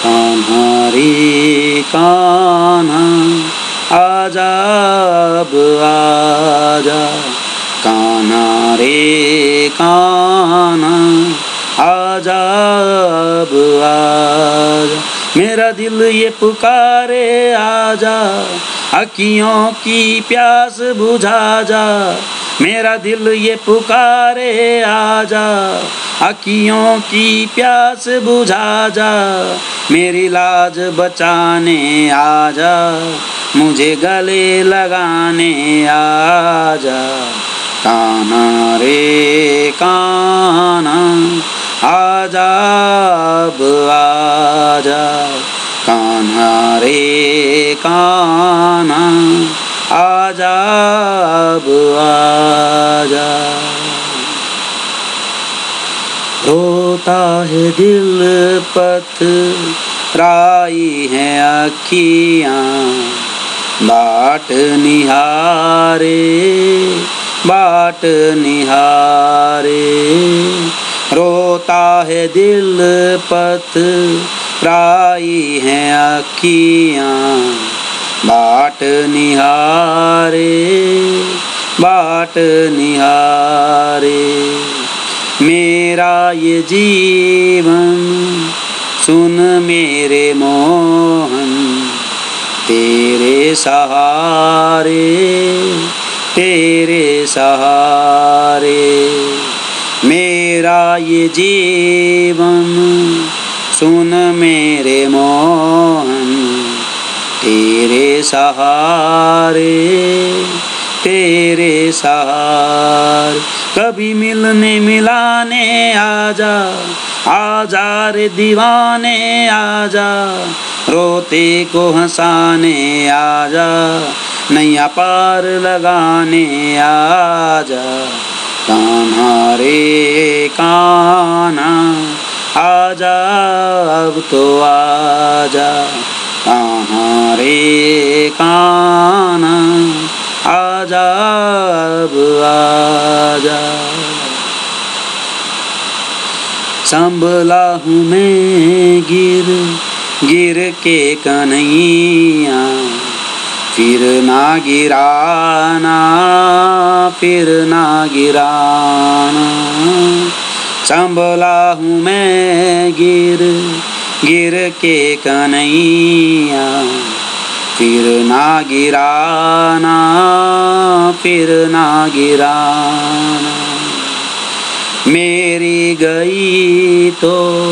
कान्हा रे कान्हा आजा अब आजा, कान्हा रे कान्हा आजा अब आजा। मेरा दिल ये पुकारे आजा, अखियों की प्यास बुझा जा। मेरा दिल ये पुकारे आजा, अखियों की प्यास बुझा जा। मेरी लाज बचाने आजा, मुझे गले लगाने आजा। कान्हा रे कान्हा आजा अब आजा, कान्हा रे कान्हा आजा अब आजा। रोता है दिल पथराई है अखियाँ, बाट निहारे बाट निहारे। रोता है दिल पथराई है अखियाँ, बाट निहारे बाट निहारे। मेरा ये जीवन सुन मेरे मोहन, तेरे सहारे तेरे सहारे। मेरा ये जीवन सुन मेरे मोहन, तेरे सहारे तेरे सहारे। कभी मिलने मिलाने आजा, आजा रे दीवाने आजा। रोते को हंसाने आजा, नैया पार लगाने आजा। कान्हा रे कान्हा आजा अब तो आजा, कान्हा रे कान्हा आजा अब आजा। संभला हूँ मैं गिर गिर के कन्हैया, फिर ना गिराना फिर ना गिराना। संभला हूँ मैं गिर गिर के कन्हैया, फिर ना गिराना फिर ना गिराना। मेरी गई तो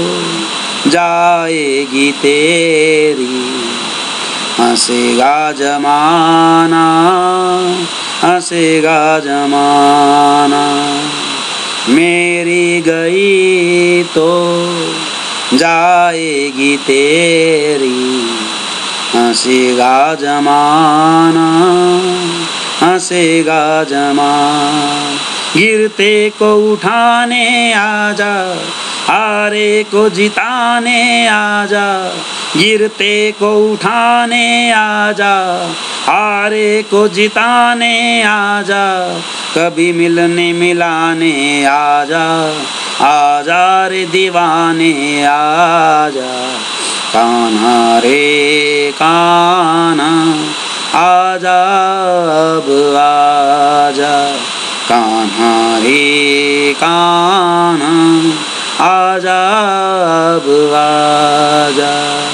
जाएगी तेरी, हंसेगा जमाना हंसेगा जमाना। मेरी गई तो जाएगी तेरी, हंसेगा जमाना हंसेगा जमाना। गिरते को उठाने आजा, हारे को जिताने आजा। गिरते को उठाने आजा, हारे को जिताने आजा। कभी मिलने मिलाने आजा, आजा रे दीवाने आजा। कान्हा रे कान्हा आजा अब आजा, कान्हा रे कान्हा आजा अब आजा।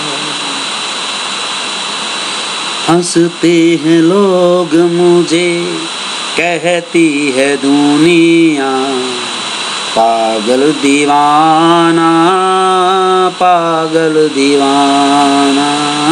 हंसते हैं लोग मुझे, कहती है दुनिया, पागल दीवाना पागल दीवाना।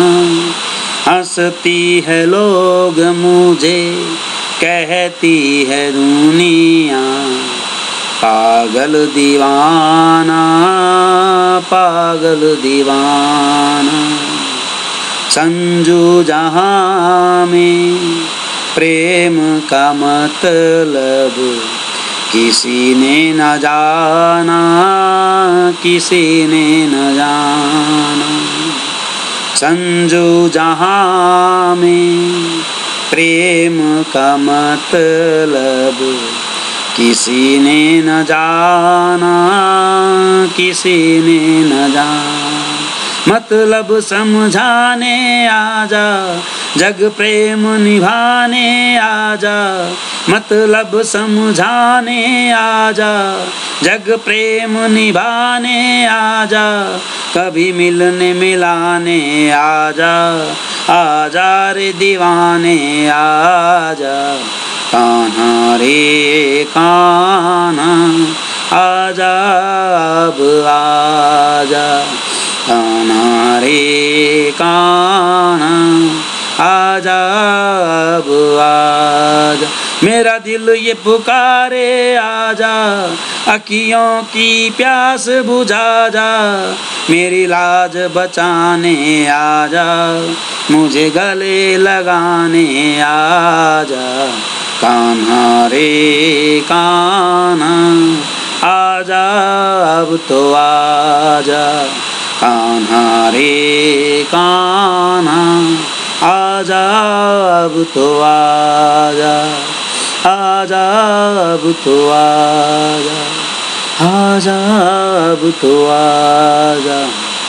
हंसती है लोग मुझे, कहती है दुनिया, पागल दीवाना पागल दीवाना। संजू जहाँ में प्रेम का मतलब किसी ने न जाना किसी ने न जाना। संजू जहाँ में प्रेम का मतलब किसी ने न जाना किसी ने न जाना। मतलब समझाने आजा, जग प्रेम निभाने आजा। मतलब समझाने आजा, जग प्रेम निभाने आजा। कभी मिलने मिलाने आजा, आजा रे दीवाने आजा। कान्हा रे कान्हा आजा अब आजा। कान्हा रे कान्हा आजा अब आजा। मेरा दिल ये पुकारे आजा, अखियों की प्यास बुझा जा। मेरी लाज बचाने आजा, मुझे गले लगाने आजा। कान्हा रे कान्हा आजा अब तो आजा। कान्हा रे कान्हा आजा अब तो आजा। आजा अब तो आजा, आजा अब तो आजा।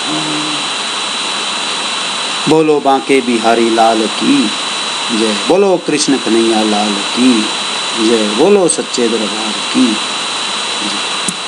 बोलो बांके बिहारी लाल की जय, बोलो कृष्ण कन्हैया लाल की जय, बोलो सच्चे दरबार की।